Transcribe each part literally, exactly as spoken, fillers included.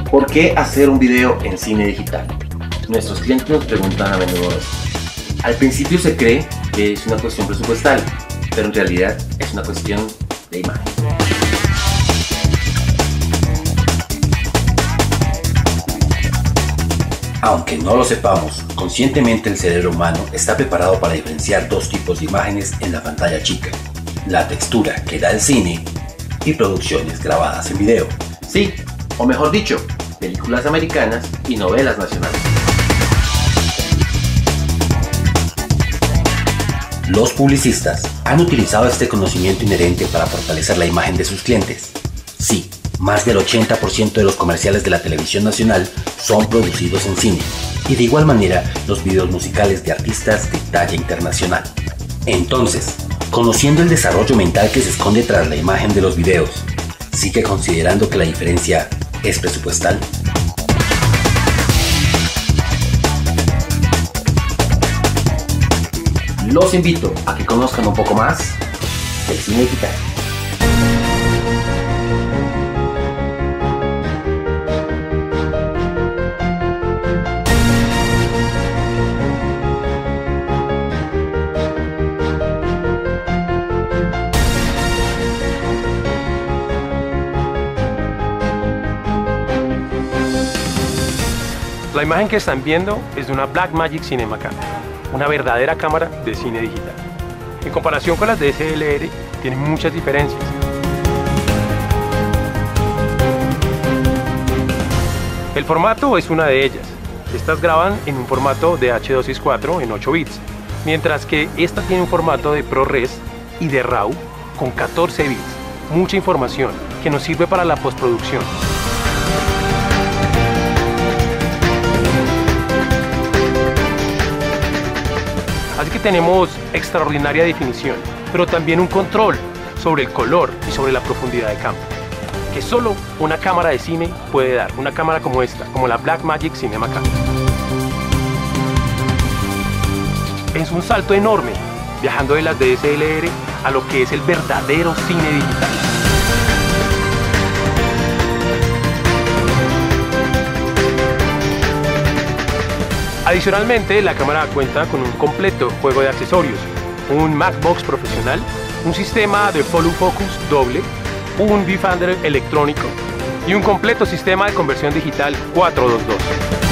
¿Por qué hacer un video en cine digital? Nuestros clientes nos preguntan a menudo esto. Al principio se cree que es una cuestión presupuestal, pero en realidad es una cuestión de imagen. Aunque no lo sepamos, conscientemente el cerebro humano está preparado para diferenciar dos tipos de imágenes en la pantalla chica: la textura que da el cine y producciones grabadas en video. Sí, o mejor dicho, películas americanas y novelas nacionales. Los publicistas han utilizado este conocimiento inherente para fortalecer la imagen de sus clientes. Sí, más del ochenta por ciento de los comerciales de la televisión nacional son producidos en cine, y de igual manera los videos musicales de artistas de talla internacional. Entonces, conociendo el desarrollo mental que se esconde tras la imagen de los videos, ¿sigue considerando que la diferencia es presupuestal? Los invito a que conozcan un poco más del cine digital. La imagen que están viendo es de una Blackmagic Cinema-Cam, una verdadera cámara de cine digital. En comparación con las D S L R, tiene muchas diferencias. El formato es una de ellas. Estas graban en un formato de H doscientos sesenta y cuatro en ocho bits, mientras que esta tiene un formato de ProRes y de RAW con catorce bits. Mucha información que nos sirve para la postproducción. Así que tenemos extraordinaria definición, pero también un control sobre el color y sobre la profundidad de campo, que solo una cámara de cine puede dar, una cámara como esta, como la Blackmagic Cinema-Cam. Es un salto enorme, viajando de las D S L R a lo que es el verdadero cine digital. Adicionalmente, la cámara cuenta con un completo juego de accesorios, un Macbox profesional, un sistema de follow focus doble, un viewfinder electrónico y un completo sistema de conversión digital cuatrocientos veintidós.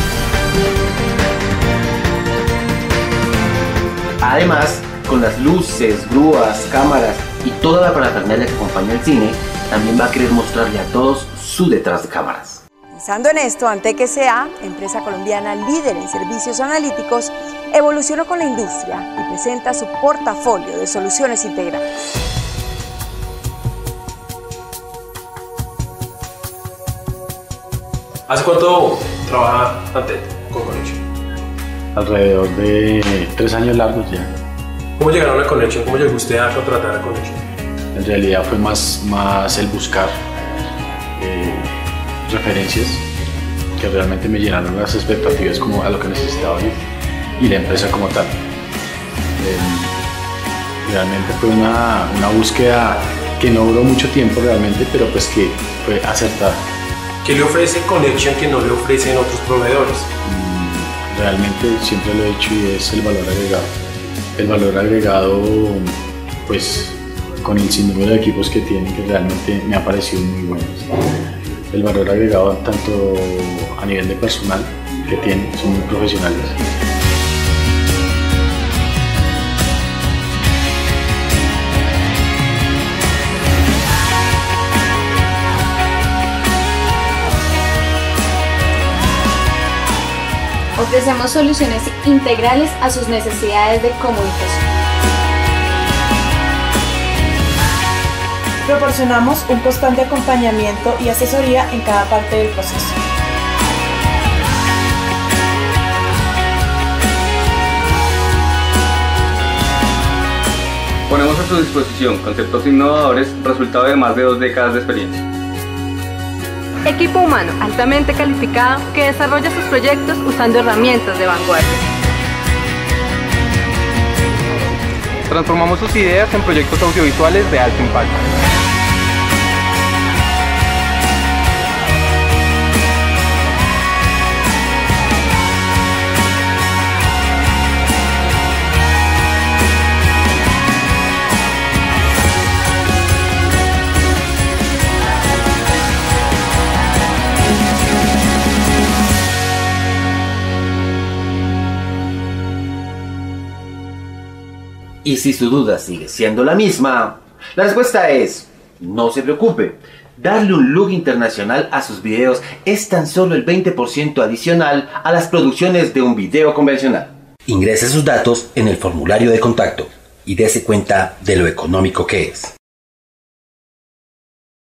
Además, con las luces, grúas, cámaras y toda la parafernalia que acompaña el cine, también va a querer mostrarle a todos su detrás de cámaras. Pensando en esto, Antec S A, empresa colombiana líder en servicios analíticos, evolucionó con la industria y presenta su portafolio de soluciones integrales. ¿Hace cuánto trabaja Antec con Connection? Alrededor de tres años largos ya. ¿Cómo llegaron a Connection? ¿Cómo llegó usted a contratar a Connection? En realidad fue más, más el buscar eh, referencias que realmente me llenaron las expectativas como a lo que necesitaba yo y la empresa como tal. Eh, realmente fue una, una búsqueda que no duró mucho tiempo realmente, pero pues que fue acertada. ¿Qué le ofrece Connection que no le ofrecen otros proveedores? Mm, realmente siempre lo he dicho y es el valor agregado. El valor agregado, pues con el sinnúmero de equipos que tienen, que realmente me ha parecido muy buenos. El valor agregado tanto a nivel de personal que tienen, son muy profesionales. Ofrecemos soluciones integrales a sus necesidades de comunicación. Proporcionamos un constante acompañamiento y asesoría en cada parte del proceso. Ponemos a su disposición conceptos innovadores, resultado de más de dos décadas de experiencia. Equipo humano altamente calificado que desarrolla sus proyectos usando herramientas de vanguardia. Transformamos sus ideas en proyectos audiovisuales de alto impacto. Y si su duda sigue siendo la misma, la respuesta es: no se preocupe. Darle un look internacional a sus videos es tan solo el veinte por ciento adicional a las producciones de un video convencional. Ingrese sus datos en el formulario de contacto y dése cuenta de lo económico que es.